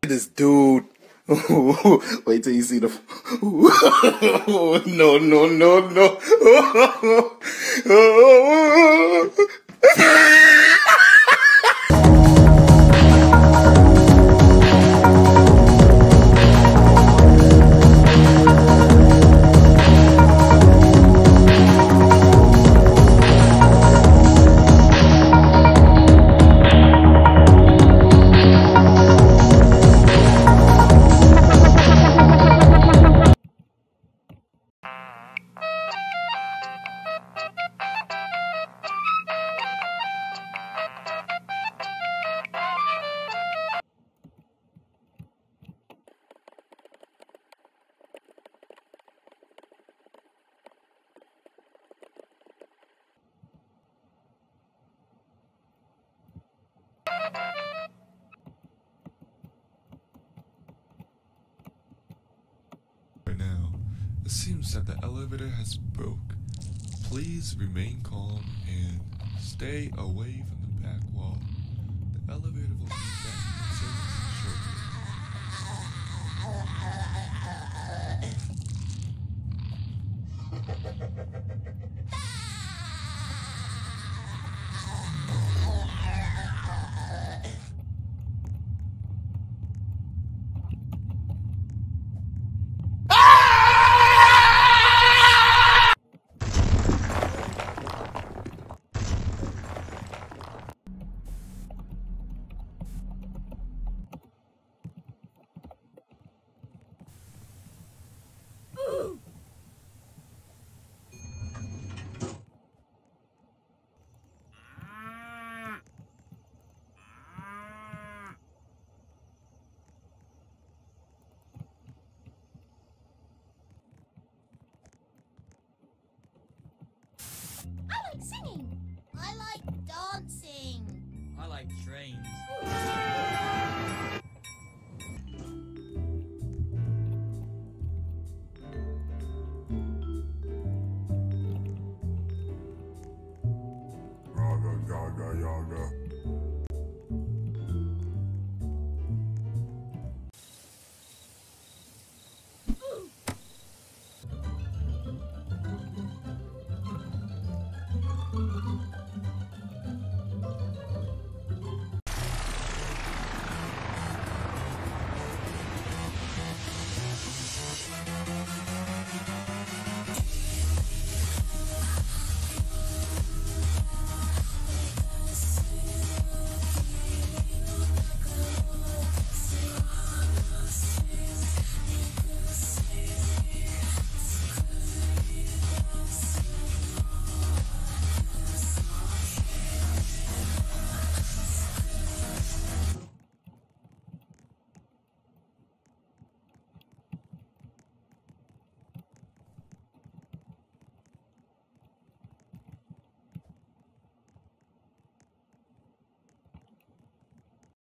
This dude. Wait till you see the. No, no, no, no. Right now, it seems that the elevator has broke. Please remain calm and stay away from the back wall. The elevator will be back in service shortly. Singing. I like dancing. I like trains.